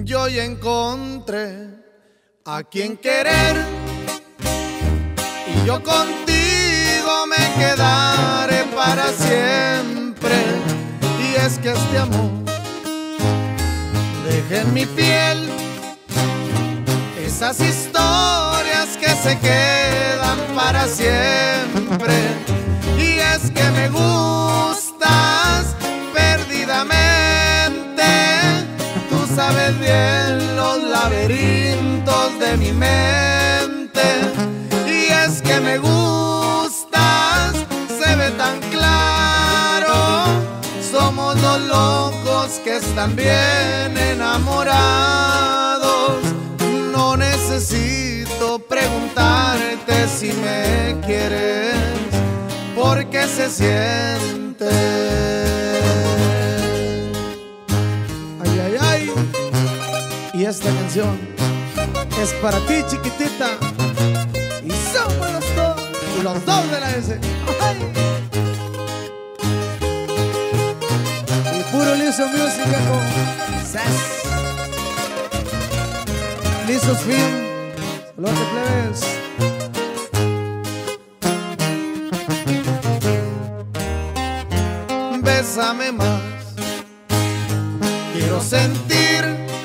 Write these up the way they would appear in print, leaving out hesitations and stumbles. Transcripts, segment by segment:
yo ya encontré a quien querer y yo contigo me quedaré para siempre. Y es que este amor deja en mi piel esas historias que se quedan para siempre. Y es que me gustas perdidamente, tú sabes bien los laberintos de mi mente. Y es que me gustas, se ve tan claro, somos dos locos que están bien enamorados. No necesito preguntarte si me quieres, porque se siente. Ay, ay, ay. Y esta canción es para ti, chiquitita. Y somos los dos de la S. Ay. Y puro Liso Music, viejo. Lisos Film. Saludos de plebes. Bésame más, quiero sentir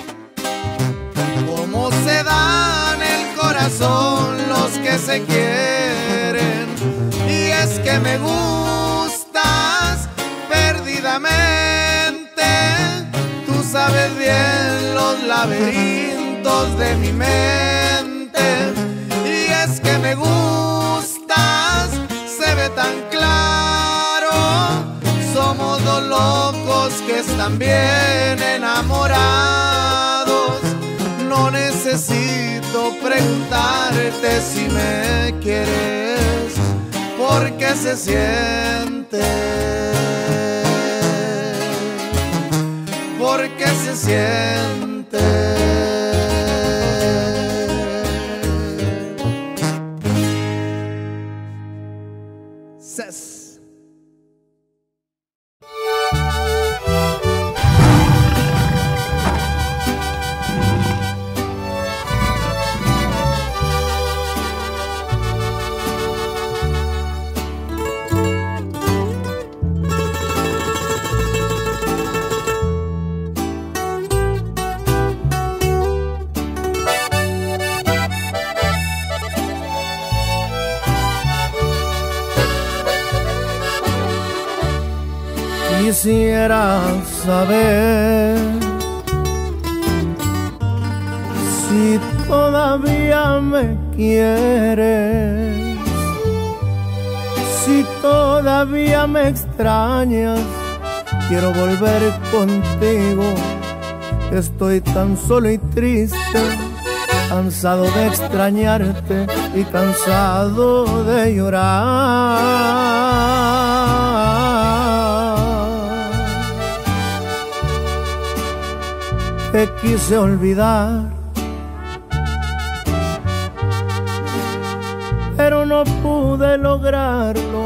cómo se dan el corazón los que se quieren. Y es que me gustas perdidamente, tú sabes bien los laberintos de mi mente. Y es que me gustas, se ve tan claro, somos dos locos que están bien enamorados. No necesito preguntarte si me quieres, porque se siente. Porque se siente. Quisiera saber si todavía me quieres, si todavía me extrañas. Quiero volver contigo, estoy tan solo y triste, cansado de extrañarte y cansado de llorar. Te quise olvidar, pero no pude lograrlo.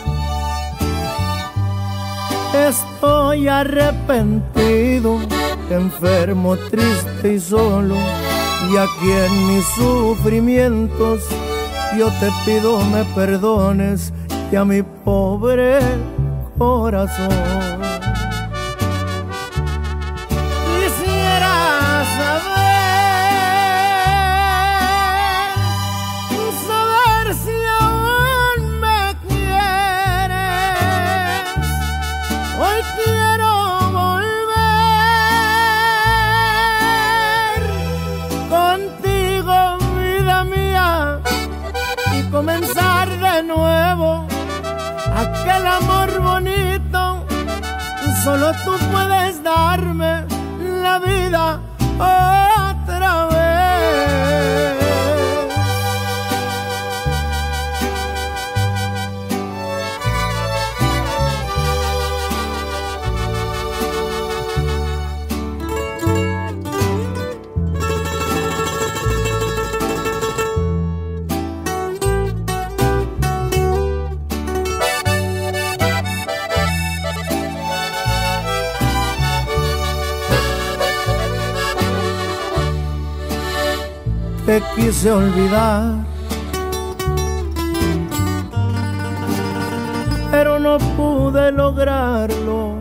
Estoy arrepentido, enfermo, triste y solo. Y aquí en mis sufrimientos yo te pido me perdones y a mi pobre corazón. Saber si aún me quieres. Hoy quiero volver contigo, vida mía, y comenzar de nuevo aquel amor bonito te quise olvidar, pero no pude lograrlo.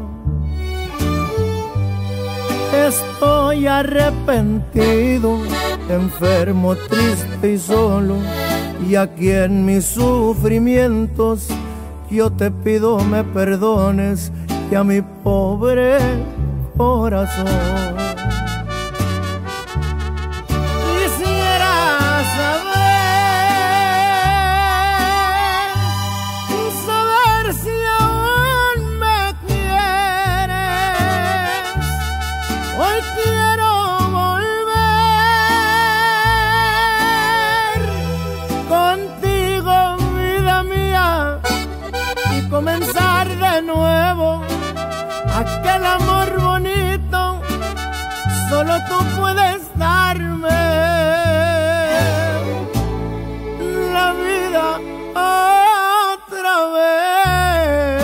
Estoy arrepentido, enfermo, triste y solo, y aquí en mis sufrimientos yo te pido me perdones y a mi pobre corazón. Quisiera saber si aún me quieres. Hoy quiero volver contigo, vida mía, y comenzar de nuevo aquel amor bonito. Solo tú puedes darme la vida otra vez.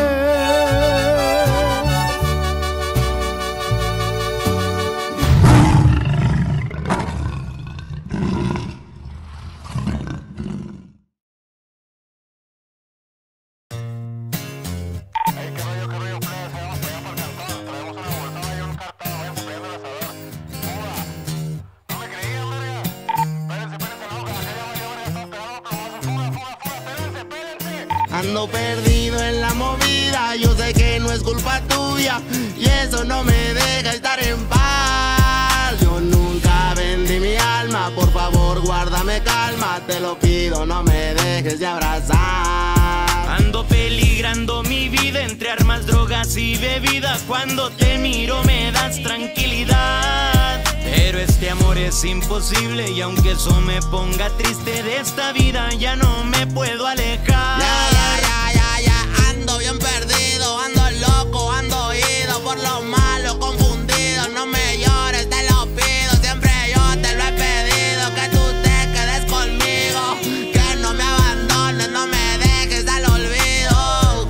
Ando perdido en la movida, yo sé que no es culpa tuya y eso no me deja estar en paz. Yo nunca vendí mi alma, por favor guárdame calma, te lo pido, no me dejes de abrazar. Ando peligrando mi vida entre armas, drogas y bebida. Cuando te miro me das tranquilidad, pero este amor es imposible y aunque eso me ponga triste de esta vida ya no me puedo alejar. Ya, ando bien perdido, ando loco, ando ido por lo malo, confundido. No me llores, te lo pido, siempre yo te lo he pedido, que tú te quedes conmigo, que no me abandones, no me dejes al olvido,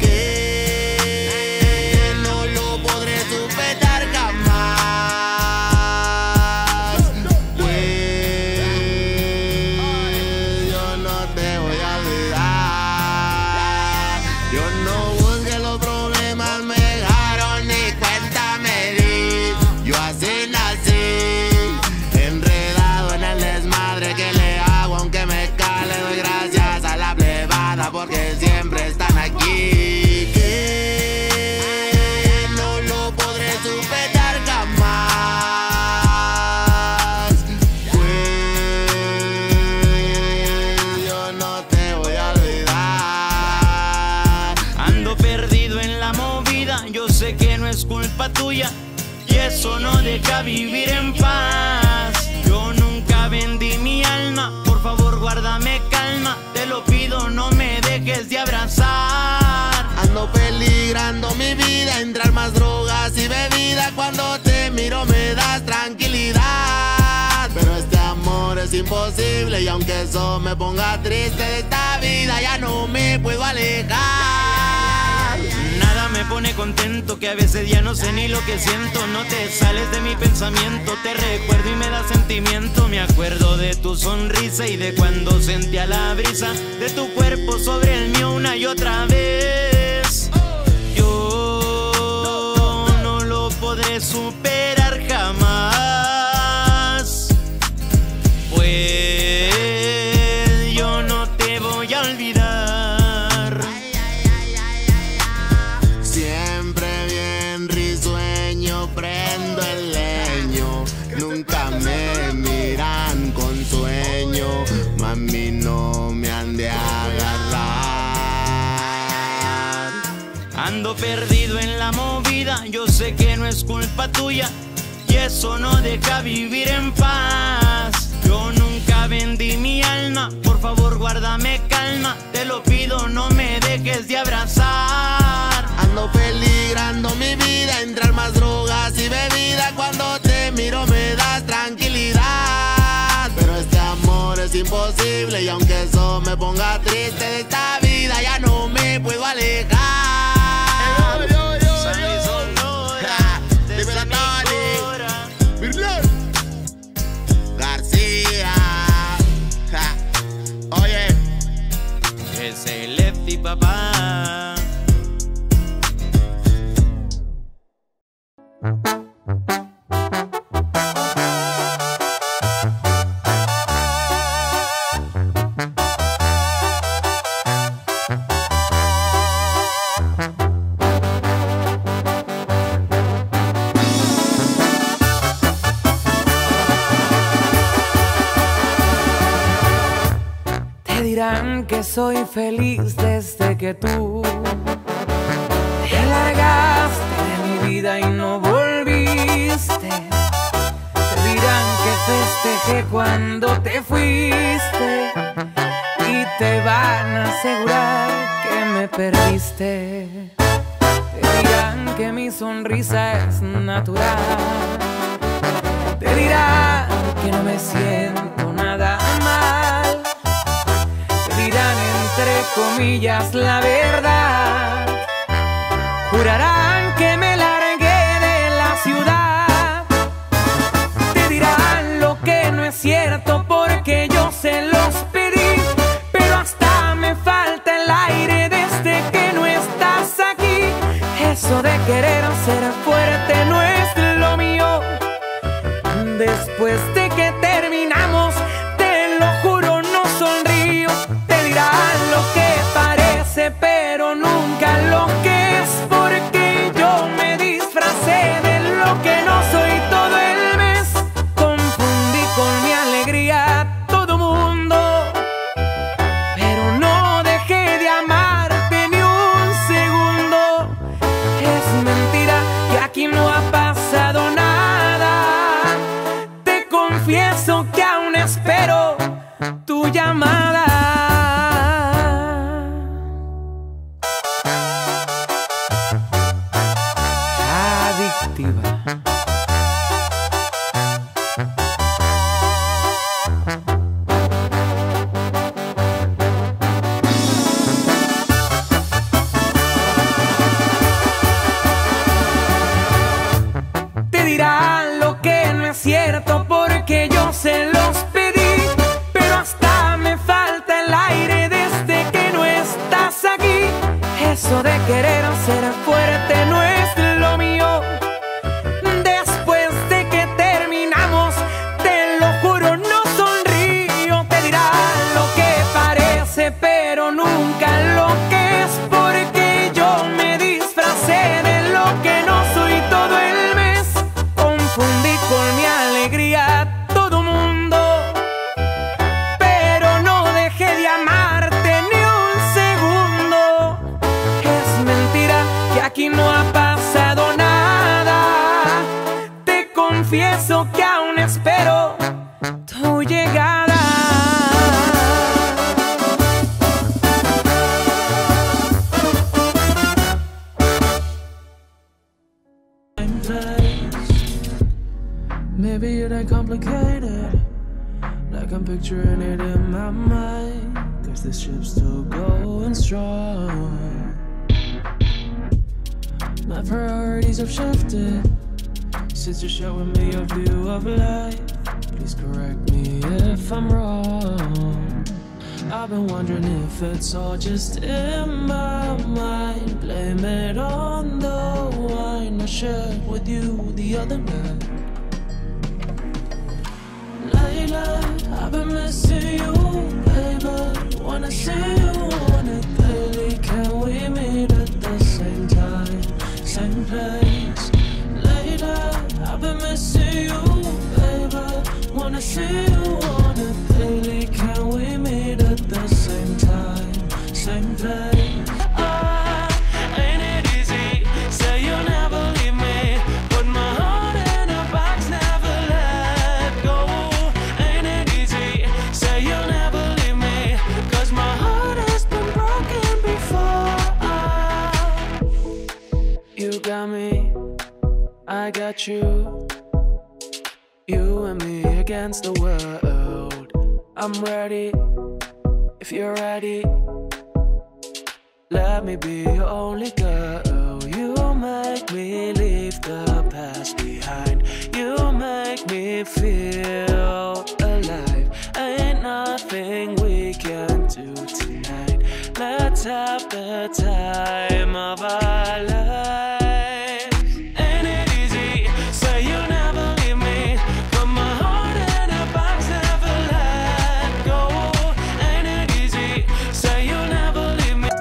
que no lo podré superar jamás, pues yo no te voy a olvidar. Yo no busqué los problemas, me dejaron ni cuenta me di. Yo así nací, enredado en el desmadre que le hago, aunque me cale, doy gracias a la plebada porque siempre están aquí. Que no lo podré superar jamás, pues yo no te voy a olvidar. Ando perdido en la movida, yo sé que no es culpa tuya y eso no deja vivir en paz. Yo nunca vendí mi alma, por favor guárdame calma, te lo pido, no me dejes de abrazar. Ando peligrando mi vida entre armas, drogas y bebida. Cuando te miro me das tranquilidad, pero este amor es imposible y aunque eso me ponga triste de esta vida ya no me puedo alejar. Nada me pone contento, que a veces ya no sé ni lo que siento. No te sales de mi pensamiento, te recuerdo y me da sentimiento. Me acuerdo de tu sonrisa y de cuando sentía la brisa de tu cuerpo sobre el mío una y otra vez. Yo no lo podré superar jamás, pues yo no te voy a olvidar. Siempre bien risueño, prendo el leño, nunca me miran con sueño, mami no me han de agarrar. Ando perdido en la movida, yo sé que no es culpa tuya y eso no deja vivir en paz. Yo nunca vendí mi alma, por favor guárdame calma, te lo pido, no me dejes de abrazar. Ando peligrando mi vida entre armas, drogas y bebida. Cuando te miro me das tranquilidad, pero este amor es imposible y aunque eso me ponga triste de esta vida ya no me puedo alejar. Dímelo, Tony. García, dirán que soy feliz desde que tú te largaste de mi vida y no volviste. Te dirán que festejé cuando te fuiste y te van a asegurar que me perdiste. Te dirán que mi sonrisa es natural. Te dirán que no me siento nada mal. Te dirán entre comillas la verdad. Jurarán que me largué de la ciudad. Te dirán lo que no es cierto porque yo se los pedí, pero hasta me falta el aire desde que no estás aquí. Eso de querer ser fuerte no es lo mío. Después de que terminamos, te lo juro, no sonrío. Te dirán lo que parece, pero nunca lo que es, porque yo me disfracé de lo que no soy todo el mes. Confundí con mi alegría a todo mundo, pero no dejé de amarte ni un segundo. Es mentira que aquí no ha pasado nada. Te confieso que aún espero tu llamada. Adictiva. Te dirán lo que no es cierto porque yo se los pedí, pero hasta me falta el aire desde que no estás aquí. Eso de querer ser fuerte no es lo mío. Después de que terminamos, te lo juro, no sonrío. Te dirán lo que parece, pero nunca lo que es, porque yo me disfracé de lo que no soy todo el mes. Confundí con mi alegría a todo mundo, pero no dejé de amarte ni un segundo. Es mentira que aquí no ha pasado nada. Te confieso que aún espero tu llegada. Maybe it ain't complicated, like I'm picturing it in my mind, 'cause this ship's still going strong. My priorities have shifted since you're showing me your view of life. Please correct me if I'm wrong. I've been wondering if it's all just in my mind. Blame it on the wine I shared with you the other night. Layla, I've been missing you, baby. Wanna see you on it daily. Can we meet at the same time, same place? Layla, I've been missing you, baby. Wanna see you on it daily. Can we meet at the same time, same place? Ain't it easy? Say you'll never leave me. Put my heart in a box, never let go. Ain't it easy? Say you'll never leave me, 'cause my heart has been broken before. You got me, I got you. You and me against the world. I'm ready, if you're ready. Let me be your only girl. You make me leave the past behind. You make me feel alive. Ain't nothing we can do tonight. Let's have the time of our lives. Ain't it easy? Say you'll never leave me. Put my heart in a box, never let go. Ain't it easy? Say you'll never leave me.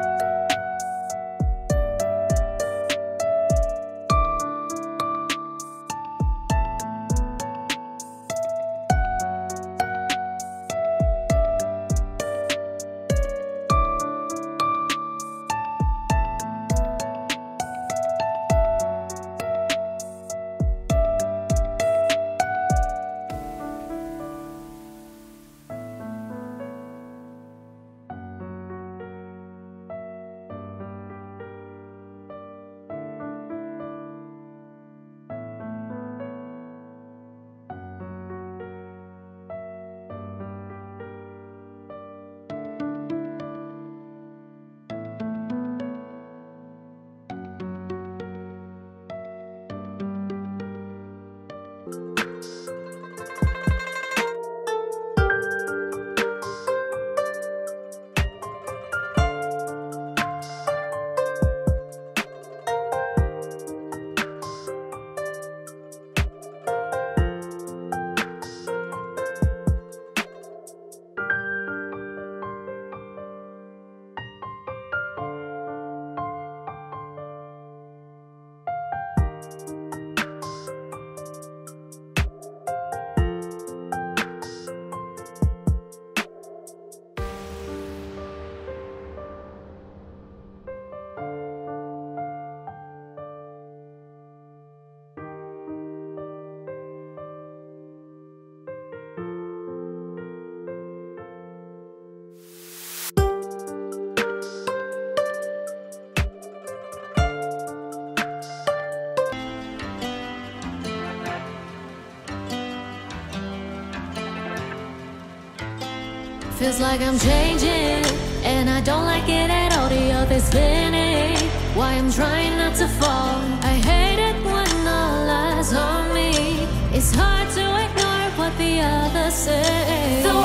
Feels like I'm changing, and I don't like it at all. The earth is spinning, why I'm trying not to fall. I hate it when all eyes on me. It's hard to ignore what the others say. The